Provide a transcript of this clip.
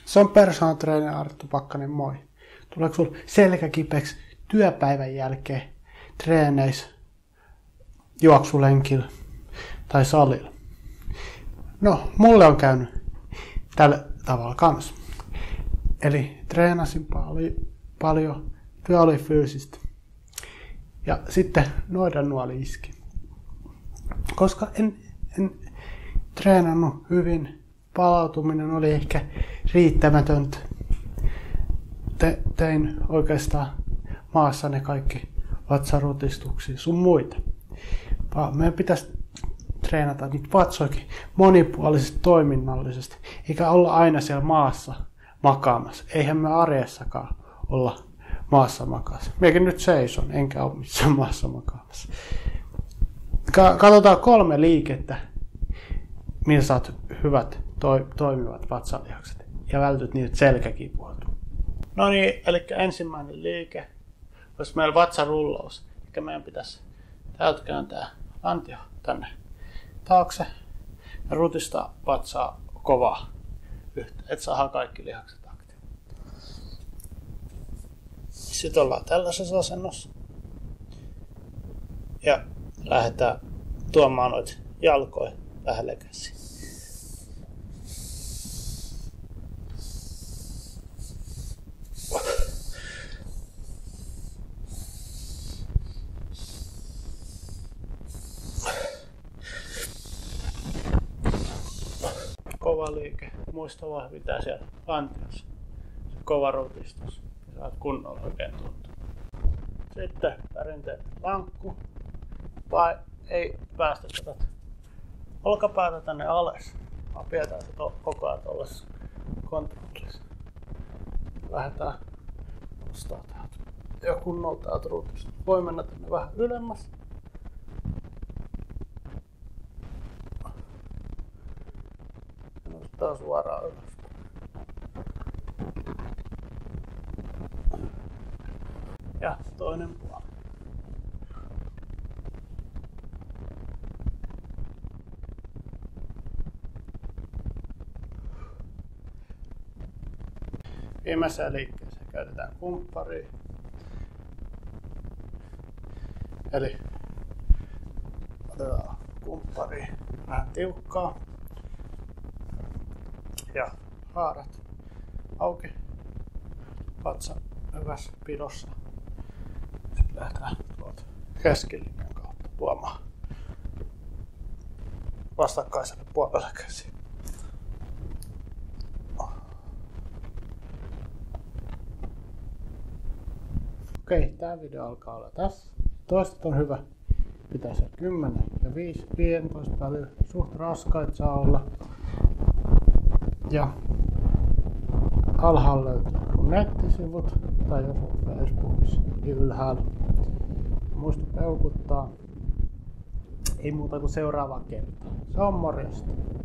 Se on personal trainer Arttu Pakkanen, moi. Tuleeko sulla selkä kipeäksi työpäivän jälkeen treeneissä, juoksulenkillä tai salilla? No, mulle on käynyt tällä tavalla kanssa. Eli treenasin paljon, työ oli fyysistä. Ja sitten noidannuoli iski. Koska en treenannut hyvin, palautuminen oli ehkä riittämätöntä. Tein oikeastaan maassa ne kaikki vatsarutistuksia sun muita. Meidän pitäisi treenata niitä vatsoikin monipuolisesti, toiminnallisesti, eikä olla aina siellä maassa makaamassa. Eihän me arjessakaan olla maassa makaamassa. Meikin nyt seison, enkä ole missään maassa makaamassa. Katsotaan 3 liikettä, millä saat hyvät toimivat vatsalihakset ja vältyt niiltä selkäkipuilta. No niin, eli ensimmäinen liike olisi meillä vatsarullaus. Eli meidän pitäisi täältä kääntää lantio tänne taakse ja rutistaa vatsaa kovaa yhtä, et saadaan kaikki lihakset aktiivisesti. Sitten ollaan tällaisessa asennossa ja lähdetään tuomaan noita jalkoja lähelle käsiä. Kova liike. Muista vaan pitää siellä lantiossa. Se kova rutistus. Ja saat kunnolla oikein tuntua. Sitten perinteinen lankku. Vai ei päästä tätä olkapäätä tänne alas. Vaan pidetään se koko ajan tuollaisessa kontrollissa. Lähdetään nostaa täältä. Ja kunnolla täältä rutistus. Voi mennä tänne vähän ylemmäs. Nostaa suoraan ylös. Ja toinen puoli. Viimeiseen liikkeeseen käytetään kumpparia. Eli otetaan kumppari vähän tiukkaa. Ja haarat auki, vatsa hyvässä pidossa. Sitten lähdetään tuolta keskilinjan kautta tuomaan vastakkaiselle puolelle käsiä. Okei, tämä video alkaa olla tässä. Toistot on hyvä pitää se 10 ja 15 välillä. Suht raskaita saa olla. Ja alhaalla löytyy mun nettisivut tai jos on Facebookissa niin ylhäällä. Muista peukuttaa. Ei muuta kuin seuraavaan kertaan. Se on morjesta.